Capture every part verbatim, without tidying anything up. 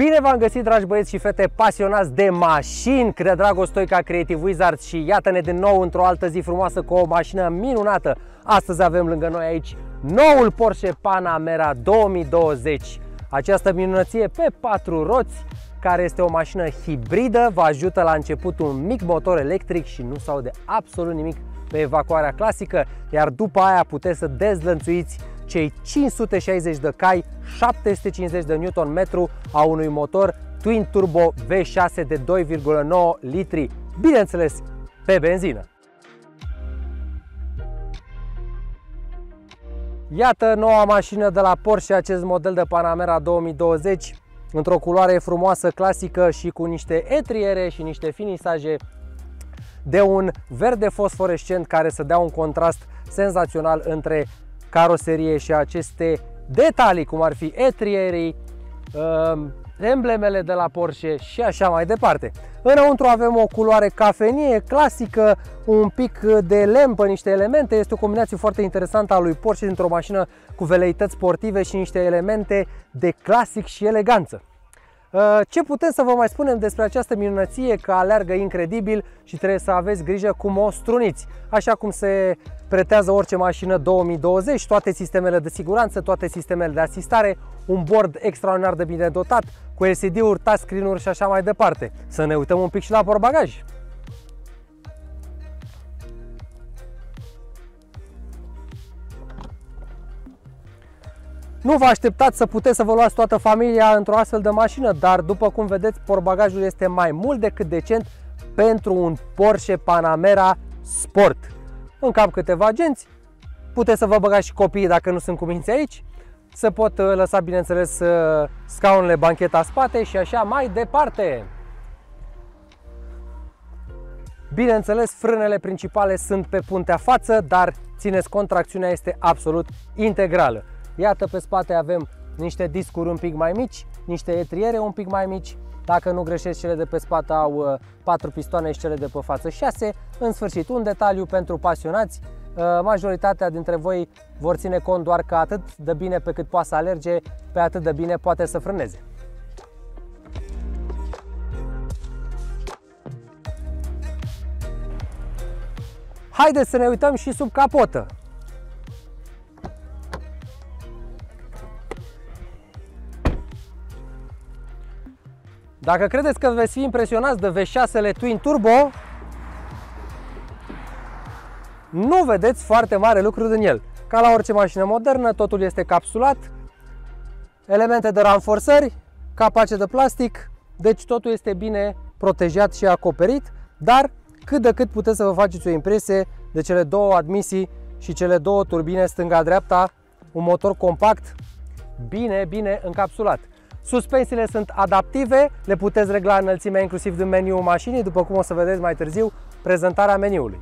Bine v-am găsit, dragi băieți și fete pasionați de mașini! Cred Drago Stoica, Creative Wizards, și iată-ne din nou într-o altă zi frumoasă cu o mașină minunată. Astăzi avem lângă noi aici noul Porsche Panamera două mii douăzeci. Această minunăție pe patru roți, care este o mașină hibridă, vă ajută la început un mic motor electric și nu se aude absolut nimic pe evacuarea clasică, iar după aia puteți să dezlănțuiți cei cinci sute șaizeci de cai, șapte sute cincizeci de newton metru a unui motor twin turbo V șase de doi virgulă nouă litri, bineînțeles pe benzină. Iată noua mașină de la Porsche, acest model de Panamera două mii douăzeci, într-o culoare frumoasă, clasică și cu niște etriere și niște finisaje de un verde fosforescent care să dea un contrast senzațional între caroserie și aceste detalii, cum ar fi etrierii, emblemele de la Porsche și așa mai departe. Înăuntru avem o culoare cafenie clasică, un pic de lemn pe niște elemente. Este o combinație foarte interesantă a lui Porsche dintr-o mașină cu veleități sportive și niște elemente de clasic și eleganță. Ce putem să vă mai spunem despre această minunăție? Că aleargă incredibil și trebuie să aveți grijă cum o struniți. Așa cum se pretează orice mașină două mii douăzeci, toate sistemele de siguranță, toate sistemele de asistare, un bord extraordinar de bine dotat, cu L C D-uri, touchscreen-uri și așa mai departe. Să ne uităm un pic și la portbagaj. Nu vă așteptați să puteți să vă luați toată familia într-o astfel de mașină, dar după cum vedeți, portbagajul este mai mult decât decent pentru un Porsche Panamera Sport. În cap câteva agenți, puteți să vă băgați și copiii dacă nu sunt cu minți aici, se pot lăsa, bineînțeles, scaunele, bancheta spate și așa mai departe. Bineînțeles, frânele principale sunt pe puntea față, dar țineți cont, tracțiunea este absolut integrală. Iată, pe spate avem niște discuri un pic mai mici, niște etriere un pic mai mici. Dacă nu greșesc, cele de pe spate au patru pistoane și cele de pe față șase. În sfârșit, un detaliu pentru pasionați. Majoritatea dintre voi vor ține cont doar că atât de bine pe cât poate să alerge, pe atât de bine poate să frâneze. Haideți să ne uităm și sub capotă. Dacă credeți că veți fi impresionați de V șase Twin Turbo, nu vedeți foarte mare lucru din el. Ca la orice mașină modernă, totul este capsulat, elemente de ranforsări, capace de plastic, deci totul este bine protejat și acoperit, dar cât de cât puteți să vă faceți o impresie de cele două admisii și cele două turbine stânga-dreapta, un motor compact, bine, bine încapsulat. Suspensiile sunt adaptive, le puteți regla înălțimea inclusiv din meniul mașinii, după cum o să vedeți mai târziu prezentarea meniului.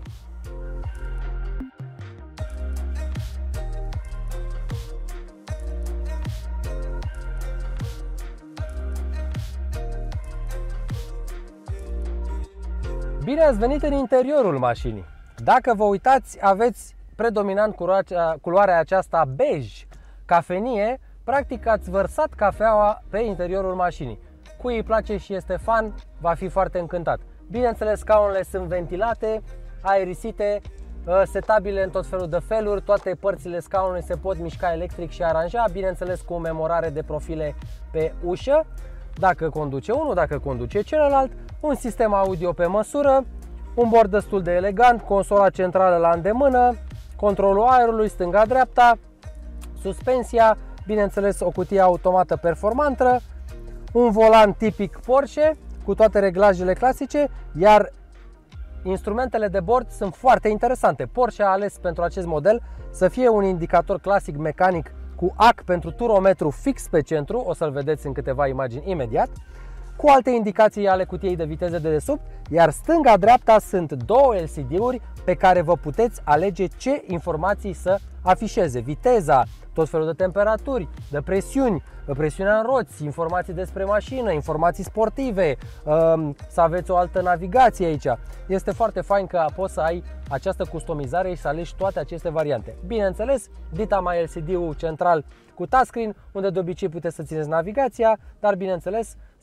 Bine ați venit în interiorul mașinii. Dacă vă uitați, aveți predominant culoarea aceasta bej, cafenie. Practic ați vărsat cafeaua pe interiorul mașinii. Cui îi place și este fan, va fi foarte încântat. Bineînțeles, scaunele sunt ventilate, aerisite, setabile în tot felul de feluri, toate părțile scaunului se pot mișca electric și aranja, bineînțeles cu memorare de profile pe ușă, dacă conduce unul, dacă conduce celălalt, un sistem audio pe măsură, un bord destul de elegant, consola centrală la îndemână, controlul aerului stânga-dreapta, suspensia, bineînțeles o cutie automată performantă, un volan tipic Porsche cu toate reglajele clasice, iar instrumentele de bord sunt foarte interesante. Porsche a ales pentru acest model să fie un indicator clasic mecanic cu A C pentru turometru fix pe centru, o să-l vedeți în câteva imagini imediat, cu alte indicații ale cutiei de viteze de desubt, iar stânga-dreapta sunt două L C D-uri pe care vă puteți alege ce informații să afișeze. Viteza, tot felul de temperaturi, de presiuni, presiunea în roți, informații despre mașină, informații sportive, să aveți o altă navigație aici. Este foarte fain că poți să ai această customizare și să alegi toate aceste variante. Bineînțeles, dita mai L C D-ul central cu touchscreen, unde de obicei puteți să țineți navigația, dar bineînțeles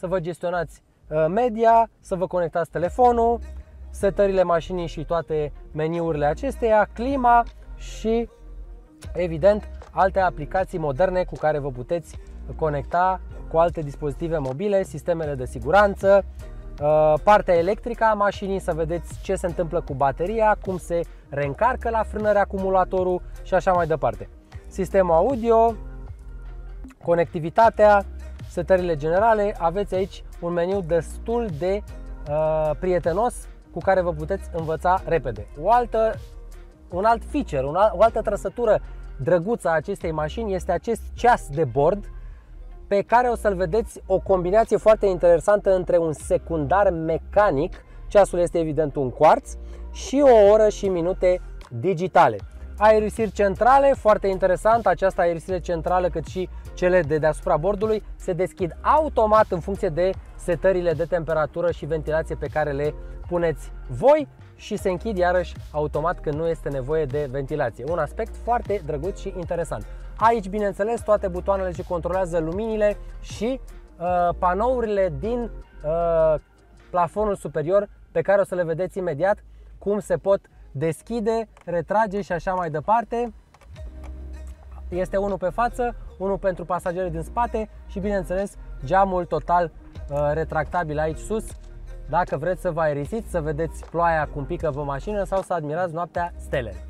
să vă gestionați media, să vă conectați telefonul, setările mașinii și toate meniurile acesteia, clima și, evident, alte aplicații moderne cu care vă puteți conecta cu alte dispozitive mobile, sistemele de siguranță, partea electrică a mașinii, să vedeți ce se întâmplă cu bateria, cum se reîncarcă la frânări acumulatorul și așa mai departe. Sistemul audio, conectivitatea, setările generale, aveți aici un meniu destul de uh, prietenos cu care vă puteți învăța repede. O altă, un alt feature, un alt, o altă trăsătură drăguță a acestei mașini este acest ceas de bord, pe care o să-l vedeți o combinație foarte interesantă între un secundar mecanic, ceasul este evident un quartz, și o oră și minute digitale. Aerisiri centrale, foarte interesant, această aerisire centrală cât și cele de deasupra bordului se deschid automat în funcție de setările de temperatură și ventilație pe care le puneți voi și se închid iarăși automat când nu este nevoie de ventilație. Un aspect foarte drăguț și interesant. Aici, bineînțeles, toate butoanele ce controlează luminile și uh, panourile din uh, plafonul superior, pe care o să le vedeți imediat cum se pot deschide, retrage și așa mai departe. Este unul pe față, unul pentru pasagerii din spate și, bineînțeles, geamul total uh, retractabil aici sus, dacă vreți să vă aerisiți, să vedeți ploaia cum pică pe mașină sau să admirați noaptea stelele.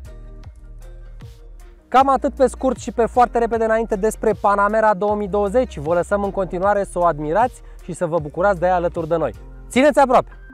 Cam atât pe scurt și pe foarte repede înainte despre Panamera două mii douăzeci. Vă lăsăm în continuare să o admirați și să vă bucurați de ea alături de noi. Țineți aproape!